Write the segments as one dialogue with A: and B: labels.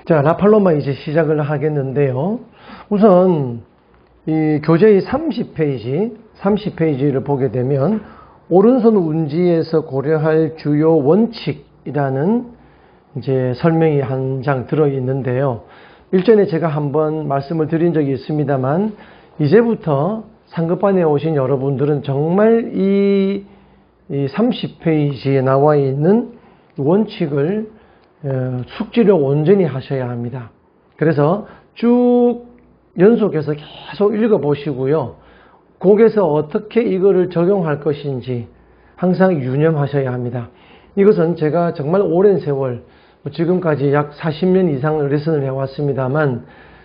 A: 자, 라팔로마 이제 시작을 하겠는데요. 우선 이 교재의 30페이지를 보게 되면 오른손 운지에서 고려할 주요 원칙이라는 이제 설명이 한 장 들어 있는데요. 일전에 제가 한번 말씀을 드린 적이 있습니다만 이제부터 상급반에 오신 여러분들은 정말 이 30페이지에 나와 있는 원칙을 숙지를 온전히 하셔야 합니다. 그래서 쭉 연속해서 계속 읽어보시고요. 거기에서 어떻게 이거를 적용할 것인지 항상 유념하셔야 합니다. 이것은 제가 정말 오랜 세월, 지금까지 약 40년 이상 레슨을 해왔습니다만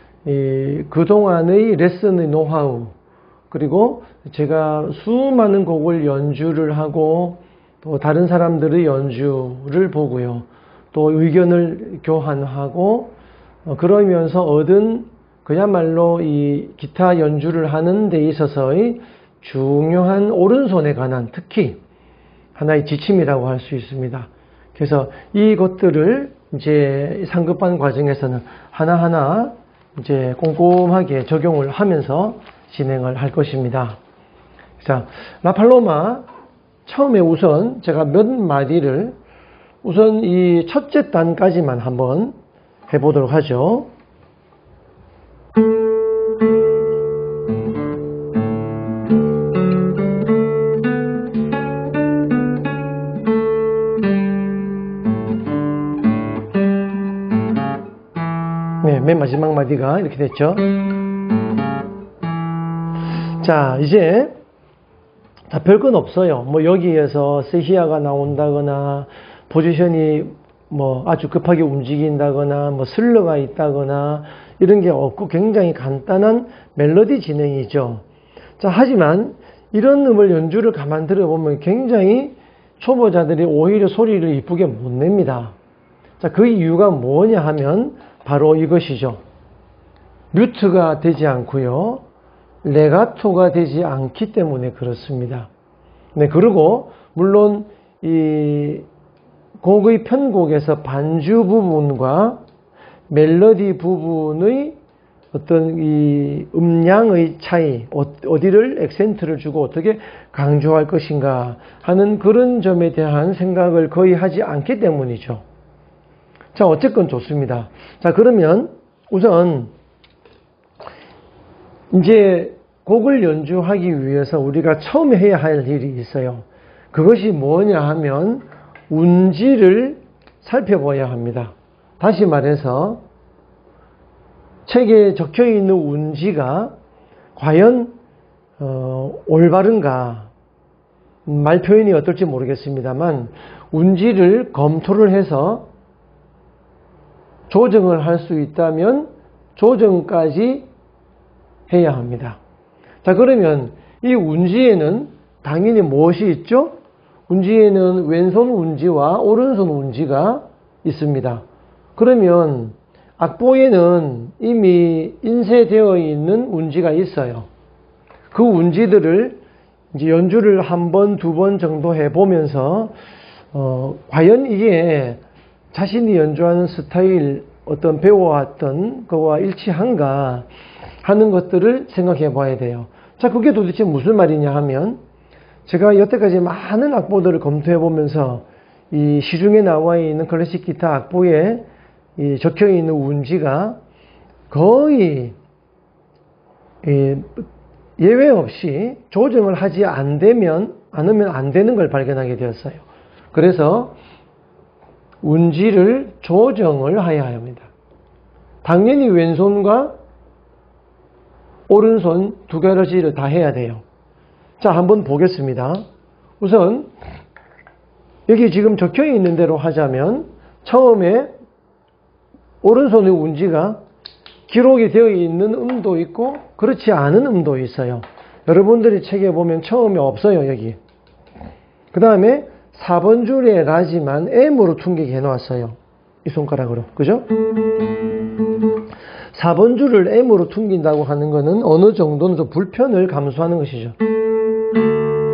A: 그동안의 레슨의 노하우, 그리고 제가 수많은 곡을 연주를 하고 또 다른 사람들의 연주를 보고요. 또 의견을 교환하고 그러면서 얻은 그야말로 이 기타 연주를 하는 데 있어서의 중요한 오른손에 관한 특히 하나의 지침이라고 할 수 있습니다. 그래서 이것들을 이제 상급반 과정에서는 하나하나 이제 꼼꼼하게 적용을 하면서 진행을 할 것입니다. 자, 라팔로마 처음에 우선 제가 몇 마디를 우선 이 첫째 단까지만 한번 해보도록 하죠. 네, 맨 마지막 마디가 이렇게 됐죠. 자, 이제 별건 없어요. 뭐 여기에서 세히야가 나온다거나 포지션이 뭐 아주 급하게 움직인다거나 뭐 슬러가 있다거나 이런 게 없고 굉장히 간단한 멜로디 진행이죠. 자, 하지만 이런 음을 연주를 가만 들어보면 굉장히 초보자들이 오히려 소리를 이쁘게 못 냅니다. 자, 그 이유가 뭐냐 하면 바로 이것이죠. 뮤트가 되지 않고요. 레가토가 되지 않기 때문에 그렇습니다. 네, 그리고 물론 이 곡의 편곡에서 반주 부분과 멜로디 부분의 어떤 이 음량의 차이, 어디를 액센트를 주고 어떻게 강조할 것인가 하는 그런 점에 대한 생각을 거의 하지 않기 때문이죠. 자, 어쨌건 좋습니다. 자, 그러면 우선 이제 곡을 연주하기 위해서 우리가 처음 해야 할 일이 있어요. 그것이 뭐냐 하면 운지를 살펴봐야 합니다. 다시 말해서 책에 적혀 있는 운지가 과연 올바른가, 말 표현이 어떨지 모르겠습니다만 운지를 검토를 해서 조정을 할 수 있다면 조정까지 해야 합니다. 자, 그러면 이 운지에는 당연히 무엇이 있죠? 운지에는 왼손 운지와 오른손 운지가 있습니다. 그러면 악보에는 이미 인쇄되어 있는 운지가 있어요. 그 운지들을 이제 연주를 한 번, 두 번 정도 해보면서 과연 이게 자신이 연주하는 스타일, 어떤 배워왔던 그와 일치한가 하는 것들을 생각해 봐야 돼요. 자, 그게 도대체 무슨 말이냐 하면 제가 여태까지 많은 악보들을 검토해 보면서 이 시중에 나와 있는 클래식 기타 악보에 이 적혀 있는 운지가 거의 예외 없이 조정을 하지 않으면 안 되는 걸 발견하게 되었어요. 그래서 운지를 조정을 해야 합니다. 당연히 왼손과 오른손 두 가지를 다 해야 돼요. 자, 한번 보겠습니다. 우선 여기 지금 적혀 있는 대로 하자면 처음에 오른손의 운지가 기록이 되어 있는 음도 있고 그렇지 않은 음도 있어요. 여러분들이 책에 보면 처음에 없어요. 여기. 그 다음에 4번 줄에 라지만 M으로 퉁기게 해놓았어요. 이 손가락으로. 그죠? 4번 줄을 M으로 퉁긴다고 하는 것은 어느 정도는 좀 불편을 감수하는 것이죠.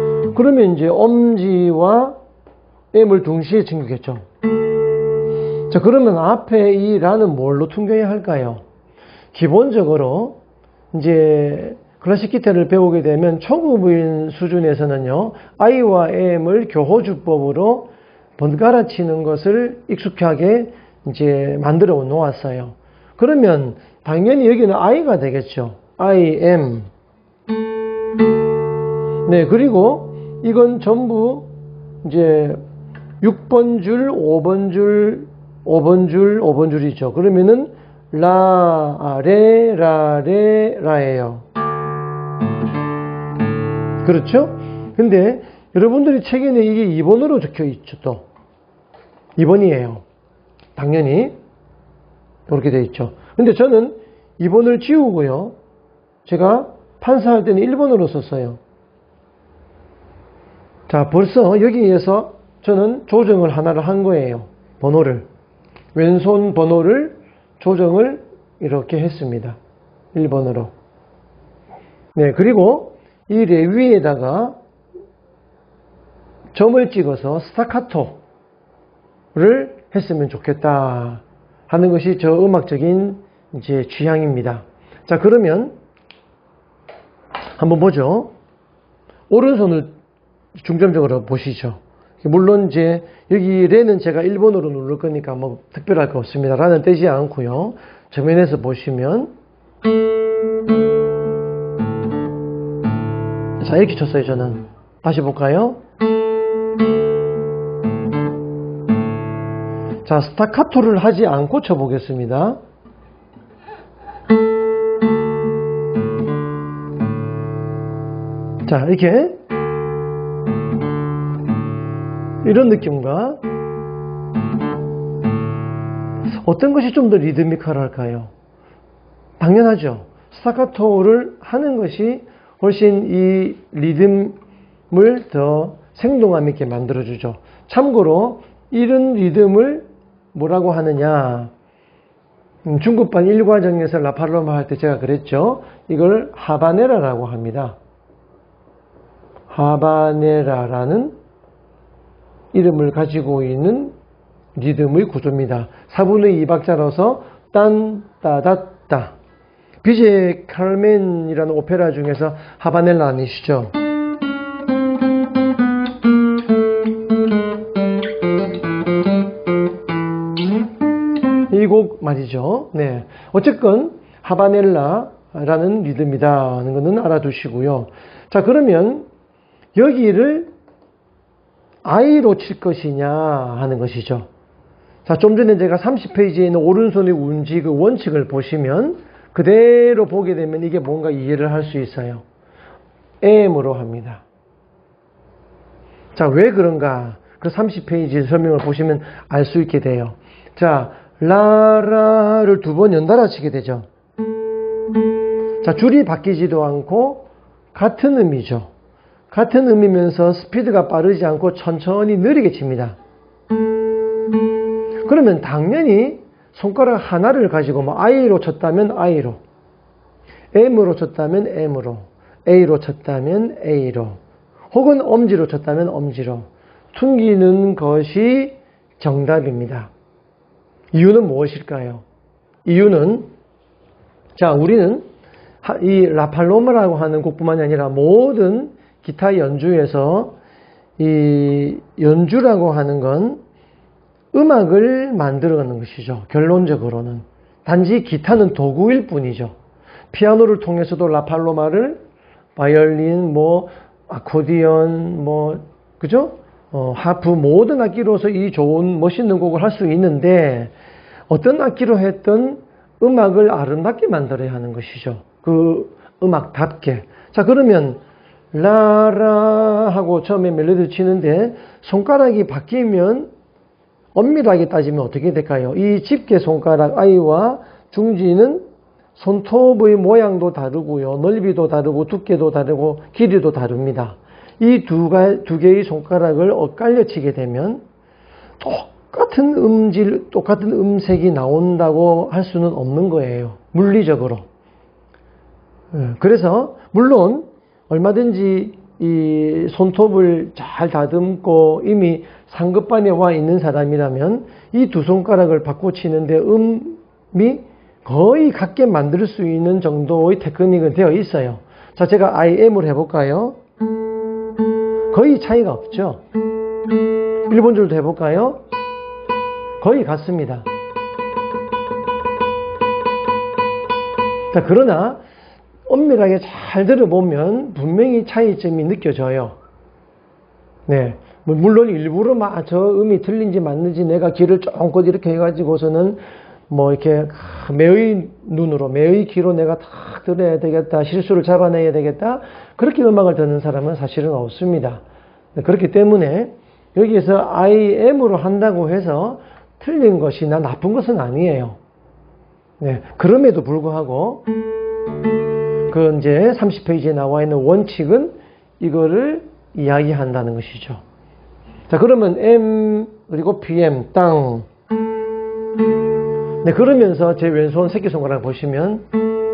A: 그러면 이제 엄지와 M을 동시에 튕기겠죠. 자, 그러면 앞에 이 라는 뭘로 퉁겨야 할까요? 기본적으로 이제 클래식 기타를 배우게 되면 초급인 수준에서는요, I와 M을 교호주법으로 번갈아 치는 것을 익숙하게 이제 만들어 놓았어요. 그러면 당연히 여기는 I가 되겠죠. I, M. 네, 그리고 이건 전부 이제 6번 줄, 5번 줄, 5번 줄, 5번 줄이죠. 그러면은 레, 라예요. 그렇죠? 근데 여러분들이 책에는 이게 2번으로 적혀 있죠, 또. 2번이에요. 당연히. 그렇게 되어 있죠. 근데 저는 2번을 지우고요. 제가 판사할 때는 1번으로 썼어요. 자, 벌써 여기에서 저는 조정을 하나를 한 거예요. 번호를. 왼손 번호를 조정을 이렇게 했습니다. 1번으로. 네, 그리고 이 레 위에다가 점을 찍어서 스타카토를 했으면 좋겠다 하는 것이 저 음악적인 이제 취향입니다. 자, 그러면 한번 보죠. 오른손을 중점적으로 보시죠. 물론 이제 여기 레는 제가 1번으로 누를 거니까 뭐 특별할 거 없습니다. 라는 떼지 않고요. 정면에서 보시면 자, 이렇게 쳤어요. 저는 다시 볼까요? 자, 스타카토를 하지 않고 쳐보겠습니다. 자, 이렇게 이런 느낌과 어떤 것이 좀 더 리드미컬할까요? 당연하죠. 스타카토를 하는 것이 훨씬 이 리듬을 더 생동감 있게 만들어주죠. 참고로 이런 리듬을 뭐라고 하느냐, 중급반 1과정에서 라팔로마 할 때 제가 그랬죠. 이걸 하바네라라고 합니다. 하바네라라는 이름을 가지고 있는 리듬의 구조입니다. 4분의 2박자로서 딴, 따다따. 비제 칼멘이라는 오페라 중에서 하바넬라 아니시죠? 이 곡 말이죠. 네. 어쨌건 하바넬라라는 리듬이다 하는 것은 알아두시고요. 자, 그러면 여기를 I로 칠 것이냐 하는 것이죠. 자, 좀 전에 제가 30페이지에 있는 오른손의 운지 그 원칙을 보시면 그대로 보게 되면 이게 뭔가 이해를 할 수 있어요. M으로 합니다. 자, 왜 그런가? 그 30페이지 설명을 보시면 알 수 있게 돼요. 자, 라라를 두 번 연달아 치게 되죠. 자, 줄이 바뀌지도 않고 같은 음이죠. 같은 음이면서 스피드가 빠르지 않고 천천히 느리게 칩니다. 그러면 당연히 손가락 하나를 가지고 뭐 I로 쳤다면 I로, M으로 쳤다면 M으로, A로 쳤다면 A로, 혹은 엄지로 쳤다면 엄지로 퉁기는 것이 정답입니다. 이유는 무엇일까요? 이유는, 자, 우리는 이 라팔로마라고 하는 곡뿐만이 아니라 모든 기타 연주에서 이 연주라고 하는 건 음악을 만들어가는 것이죠. 결론적으로는. 단지 기타는 도구일 뿐이죠. 피아노를 통해서도 라팔로마를 바이올린, 뭐 아코디언, 뭐 그죠? 하프 모든 악기로서 이 좋은 멋있는 곡을 할 수 있는데 어떤 악기로 했던 음악을 아름답게 만들어야 하는 것이죠. 그 음악답게. 자, 그러면 라라 하고 처음에 멜로디를 치는데 손가락이 바뀌면 엄밀하게 따지면 어떻게 될까요? 이 집게 손가락 I와 중지는 손톱의 모양도 다르고요. 넓이도 다르고 두께도 다르고 길이도 다릅니다. 이 두 개의 손가락을 엇갈려 치게 되면 똑같은 음질, 똑같은 음색이 나온다고 할 수는 없는 거예요. 물리적으로. 그래서 물론 얼마든지 이 손톱을 잘 다듬고 이미 상급반에 와 있는 사람이라면 이 두 손가락을 바꿔 치는데 음이 거의 같게 만들 수 있는 정도의 테크닉은 되어 있어요. 자, 제가 I am으로 해볼까요? 거의 차이가 없죠. 1번 줄도 해볼까요? 거의 같습니다. 자, 그러나 엄밀하게 잘 들어보면 분명히 차이점이 느껴져요. 네. 물론 일부러 막 저 음이 틀린지 맞는지 내가 귀를 쫑긋 이렇게 해가지고서는 뭐 이렇게 매의 눈으로, 매의 귀로 내가 탁 들어야 되겠다, 실수를 잡아내야 되겠다, 그렇게 음악을 듣는 사람은 사실은 없습니다. 그렇기 때문에 여기에서 I am으로 한다고 해서 틀린 것이나 나쁜 것은 아니에요. 네. 그럼에도 불구하고 그 이제 30페이지에 나와 있는 원칙은 이거를 이야기한다는 것이죠. 자, 그러면 M 그리고 PM 땅. 네, 그러면서 제 왼손 새끼손가락 보시면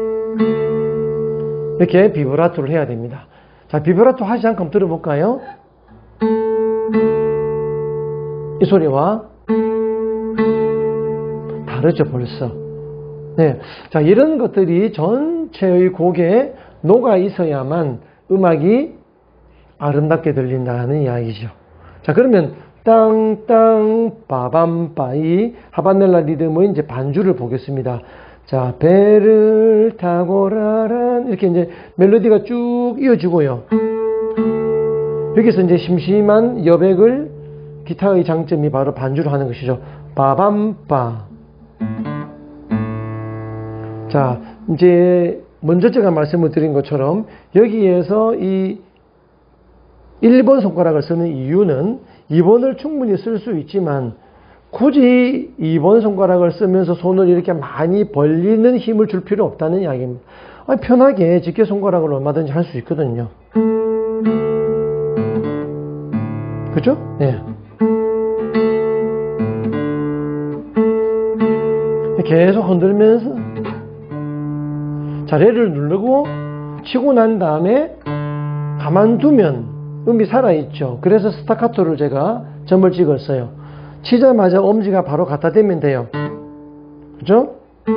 A: 이렇게 비브라토를 해야 됩니다. 자, 비브라토 하지 않고 한번 들어볼까요? 이 소리와 다르죠, 벌써. 네. 자, 이런 것들이 전체의 곡에 녹아 있어야만 음악이 아름답게 들린다는 이야기죠. 자, 그러면 땅땅 빠밤빠이 하바넬라 리듬의 이제 반주를 보겠습니다. 자, 배를 타고 라란 이렇게 이제 멜로디가 쭉 이어지고요. 여기서 이제 심심한 여백을 기타의 장점이 바로 반주를 하는 것이죠. 빠밤빠. 자, 이제 먼저 제가 말씀을 드린 것처럼 여기에서 이 1번 손가락을 쓰는 이유는 2번을 충분히 쓸 수 있지만 굳이 2번 손가락을 쓰면서 손을 이렇게 많이 벌리는 힘을 줄 필요 없다는 이야기입니다. 편하게 직계 손가락을 얼마든지 할 수 있거든요. 그죠? 네. 계속 흔들면서 자리를 누르고 치고 난 다음에 가만두면 음이 살아있죠. 그래서 스타카토를 제가 점을 찍었어요. 치자마자 엄지가 바로 갖다 대면 돼요. 그죠?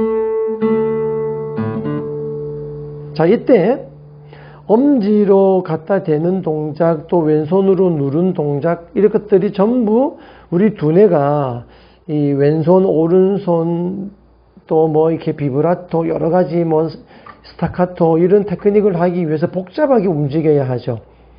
A: 자, 이때 엄지로 갖다 대는 동작, 또 왼손으로 누른 동작, 이런 것들이 전부 우리 두뇌가 이 왼손, 오른손, 또 뭐 이렇게 비브라토, 여러 가지 뭐 스타카토, 이런 테크닉을 하기 위해서 복잡하게 움직여야 하죠.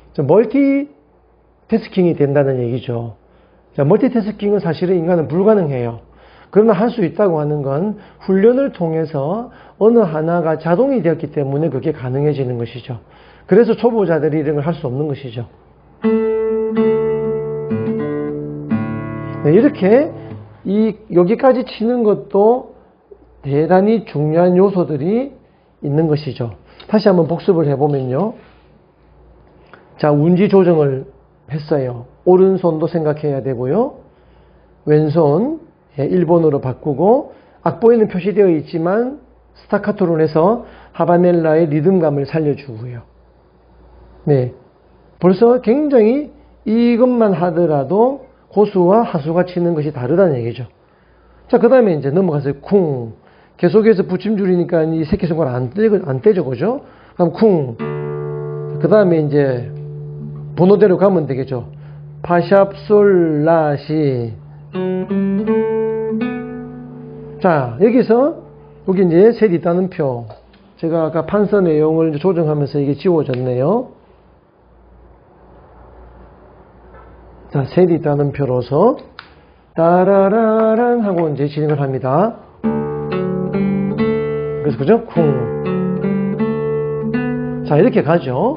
A: 멀티태스킹이 된다는 얘기죠. 자, 멀티태스킹은 사실은 인간은 불가능해요. 그러나 할 수 있다고 하는 건 훈련을 통해서 어느 하나가 자동이 되었기 때문에 그게 가능해지는 것이죠. 그래서 초보자들이 이런 걸 할 수 없는 것이죠. 네, 이렇게 여기까지 치는 것도 대단히 중요한 요소들이 있는 것이죠. 다시 한번 복습을 해보면요. 자, 운지 조정을 했어요. 오른손도 생각해야 되고요. 왼손 1번으로 바꾸고 악보에는 표시되어 있지만 스타카토로 해서 하바넬라의 리듬감을 살려주고요. 네, 벌써 굉장히 이것만 하더라도 고수와 하수가 치는 것이 다르다는 얘기죠. 자, 그 다음에 이제 넘어가서 쿵. 계속해서 붙임줄이니까 이 새끼손가락 안 떼죠, 그죠? 그럼 쿵. 그 다음에 이제 번호대로 가면 되겠죠. 파샵, 솔, 라, 시. 자, 여기서 여기 이제 셋 있다는 표. 제가 아까 판서 내용을 조정하면서 이게 지워졌네요. 자, 셋 있다는 표로서 따라라란 하고 이제 진행을 합니다. 그래서 그죠? 쿵. 자, 이렇게 가죠.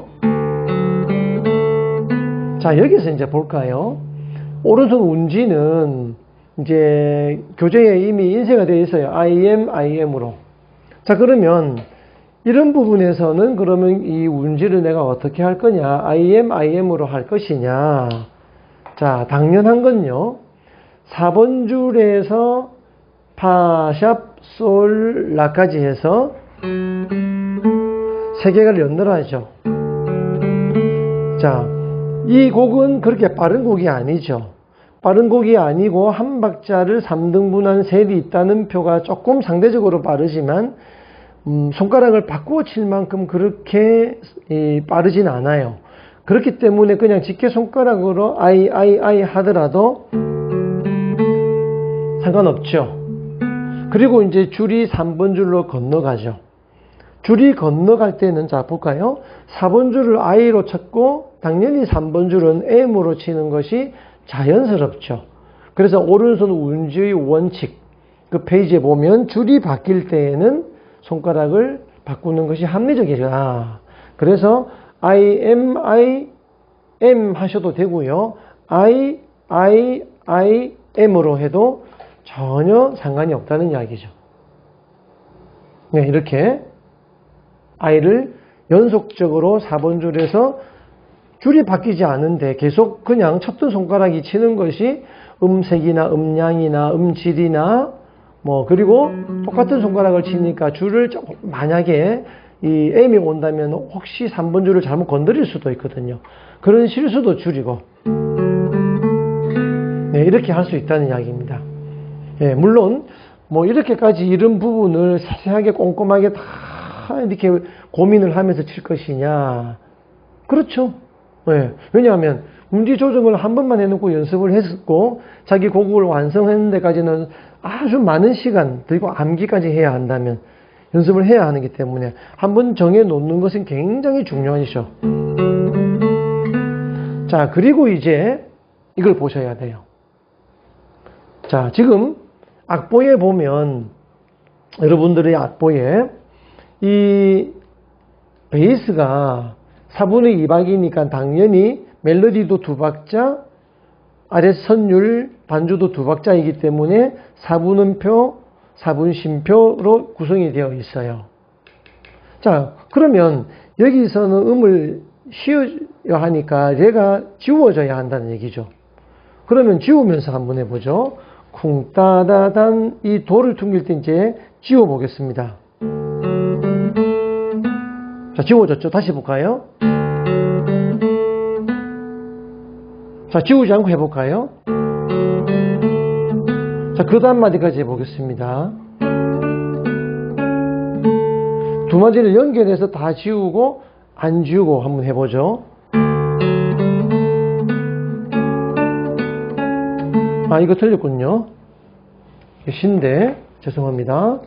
A: 자, 여기서 이제 볼까요? 오른손 운지는 이제 교재에 이미 인쇄가 되어 있어요. IM으로. 자, 그러면 이런 부분에서는 그러면 이 운지를 내가 어떻게 할 거냐? IM으로 할 것이냐? 자, 당연한 건요. 4번 줄에서 파, 샵, 솔, 라까지 해서 3개를 연달아야죠. 자, 이 곡은 그렇게 빠른 곡이 아니죠. 빠른 곡이 아니고 한 박자를 3등분한 셀이 있다는 표가 조금 상대적으로 빠르지만 손가락을 바꾸어 칠 만큼 그렇게 빠르진 않아요. 그렇기 때문에 그냥 직계 손가락으로 아이 하더라도 상관없죠. 그리고 이제 줄이 3번 줄로 건너가죠. 줄이 건너갈 때는 자 볼까요? 4번 줄을 I로 쳤고 당연히 3번 줄은 M으로 치는 것이 자연스럽죠. 그래서 오른손 운지의 원칙 그 페이지에 보면 줄이 바뀔 때에는 손가락을 바꾸는 것이 합리적이다. 그래서 I, M 하셔도 되고요. I, M으로 해도 전혀 상관이 없다는 이야기죠. 네, 이렇게 I를 연속적으로 4번 줄에서 줄이 바뀌지 않은데 계속 그냥 쳤던 손가락이 치는 것이 음색이나 음량이나 음질이나 그리고 똑같은 손가락을 치니까 줄을 만약에 이 M이 온다면 혹시 3번 줄을 잘못 건드릴 수도 있거든요. 그런 실수도 줄이고 네, 이렇게 할 수 있다는 이야기입니다. 예, 물론 이렇게까지 이런 부분을 세세하게 꼼꼼하게 다 이렇게 고민을 하면서 칠 것이냐? 그렇죠. 예, 왜냐하면 운지 조정을 한 번만 해놓고 연습을 했고 자기 곡을 완성하는 데까지는 아주 많은 시간 그리고 암기까지 해야 한다면 연습을 해야 하기 때문에 한번 정해 놓는 것은 굉장히 중요하죠. 자, 그리고 이제 이걸 보셔야 돼요. 자, 지금 악보에 보면 여러분들의 악보에 이 베이스가 4분의 2박이니까 당연히 멜로디도 2박자, 아래 선율, 반주도 2박자이기 때문에 4분음표, 4분심표로 구성이 되어 있어요. 자, 그러면 여기서는 음을 쉬어야 하니까 얘가 지워져야 한다는 얘기죠. 그러면 지우면서 한번 해보죠. 쿵따다단 이 도를 퉁길 때 이제 지워 보겠습니다. 자, 지워졌죠? 다시 해볼까요? 자, 지우지 않고 해볼까요? 자, 그 다음 마디까지 해보겠습니다. 두 마디를 연결해서 다 지우고 안 지우고 한번 해보죠. 아, 이거 틀렸군요. 신데 죄송합니다.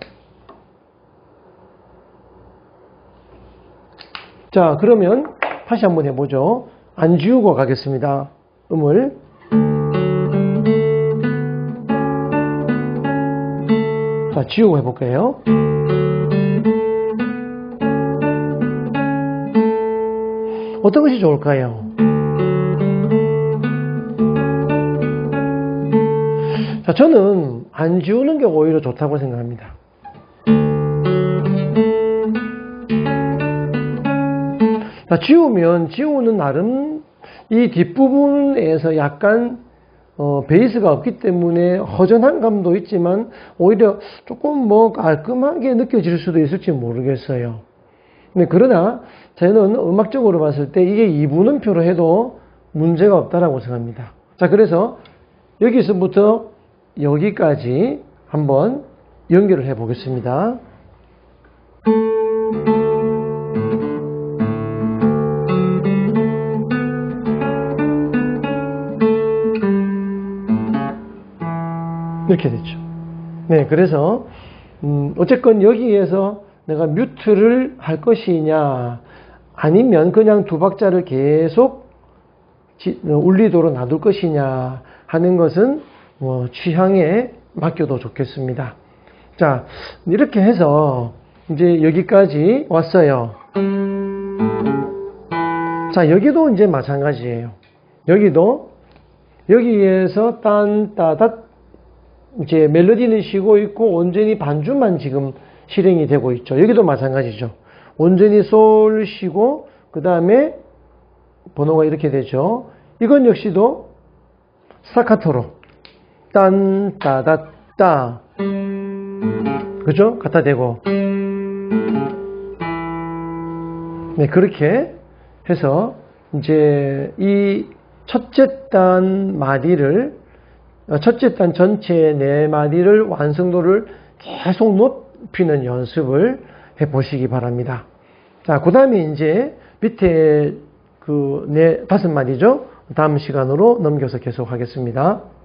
A: 자, 그러면 다시 한번 해보죠. 안 지우고 가겠습니다. 음을. 자, 지우고 해볼게요. 어떤 것이 좋을까요? 자, 저는 안 지우는 게 오히려 좋다고 생각합니다. 자, 지우는 나름 이 뒷부분에서 약간 베이스가 없기 때문에 허전한 감도 있지만 오히려 조금 깔끔하게 느껴질 수도 있을지 모르겠어요. 네, 그러나 저는 음악적으로 봤을 때 이게 2분음표로 해도 문제가 없다라고 생각합니다. 자, 그래서 여기서부터 여기까지 한번 연결을 해 보겠습니다. 이렇게 됐죠. 네, 그래서 어쨌건 여기에서 내가 뮤트를 할 것이냐 아니면 그냥 2박자를 계속 울리도록 놔둘 것이냐 하는 것은 취향에 맡겨도 좋겠습니다. 자, 이렇게 해서 이제 여기까지 왔어요. 자, 여기도 이제 마찬가지예요. 여기에서 딴따닷 이제 멜로디는 쉬고 있고 온전히 반주만 지금 실행이 되고 있죠. 여기도 마찬가지죠. 온전히 솔 쉬고 그 다음에 번호가 이렇게 되죠. 이건 역시도 스타카토로 딴따닷따 그죠? 갖다 대고 네, 그렇게 해서 이제 이 첫째 단 마디를 첫째 단 전체 4마디를 완성도를 계속 높이는 연습을 해 보시기 바랍니다. 자, 그 다음에 이제 밑에 5마디죠. 다음 시간으로 넘겨서 계속 하겠습니다.